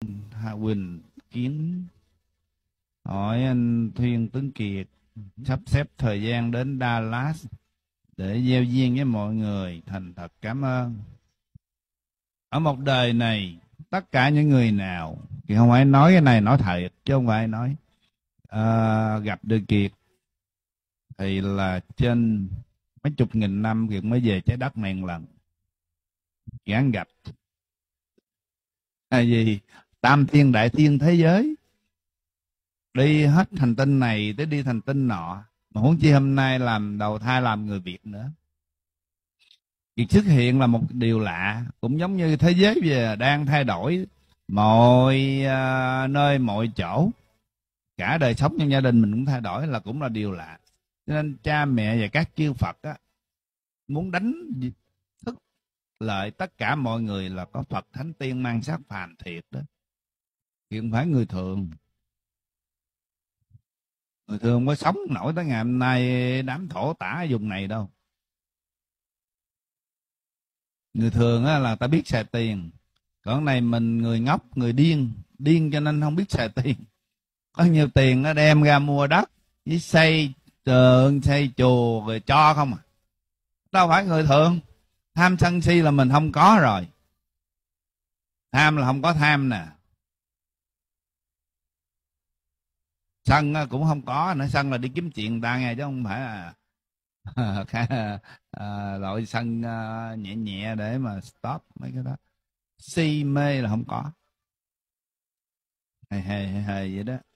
Quỳnh Kiến hỏi anh Thuyên Tuấn Kiệt sắp xếp thời gian đến Dallas để gieo duyên với mọi người. Thành thật cảm ơn. Ở một đời này, tất cả những người nào, thì không phải nói cái này nói thiệt chứ không phải nói gặp được Kiệt thì là trên mấy chục nghìn năm Kiệt mới về trái đất này một lần, gán gặp. Tại vì tam thiên đại thiên thế giới, đi hết hành tinh này tới đi hành tinh nọ, mà huống chi hôm nay làm đầu thai làm người Việt nữa. Việc xuất hiện là một điều lạ, cũng giống như thế giới về đang thay đổi mọi nơi mọi chỗ, cả đời sống trong gia đình mình cũng thay đổi, là cũng là điều lạ. Cho nên cha mẹ và các chư Phật á, muốn đánh thức lợi tất cả mọi người là có Phật Thánh Tiên mang sắc phàm thiệt đó, thì không phải người thường. Người thường không có sống nổi tới ngày hôm nay đám thổ tả vùng này đâu. Người thường á, là ta biết xài tiền, còn này mình người ngốc, người điên, điên cho nên không biết xài tiền. Có nhiều tiền nó đem ra mua đất với xây trường, xây chùa rồi cho không à. Đâu phải người thường. Tham sân si là mình không có rồi. Tham là không có tham nè. Sân cũng không có nữa. Sân là đi kiếm chuyện người ta nghe, chứ không phải loại sân nhẹ nhẹ để mà stop mấy cái đó. Si mê là không có. Hề vậy đó.